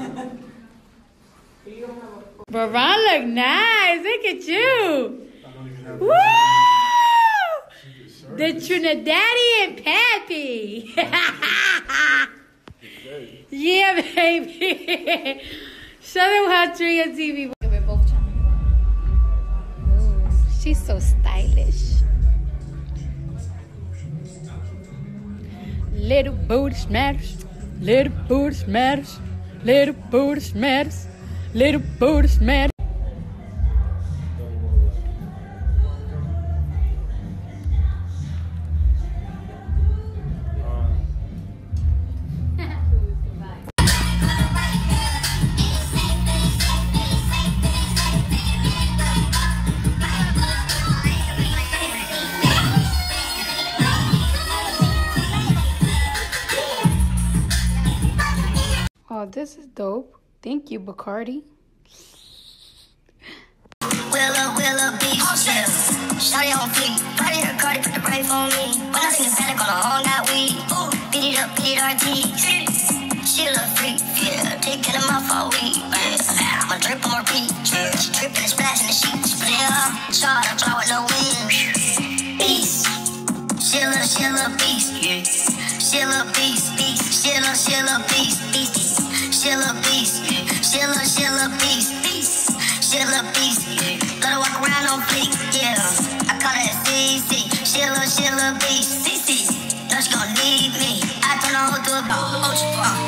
Baron look nice. Look at you. Woo! The Trinidadian Pappy. Yeah, baby. Show them how Tree on TV. We're both chopping. She's so stylish. Little booty smatters. Little booty smatters. Little booty smatters. Little booty smatters. Oh, this is dope. Thank you, Bacardi. Willow beach, yeah. Shawty on fleek, party her Cardi, put the brave on me. When I see the panic on the home, got weed. Beat it up, RT. She a little freak, yeah. Take it in my fault, weed, yeah. I'ma drip on repeat, yeah. She drippin' and splashing the sheets, yeah. Shawty, I fly with no wings. Beast, she a little beast, yeah. She a little beast, she a little beast, she a little beast, yeah. She a little beast, she a little beast, yeah. Let her walk around on fleek, yeah. I call her CC. She a little beast, CC. Know she gon' need me. I turn her whole to a ball.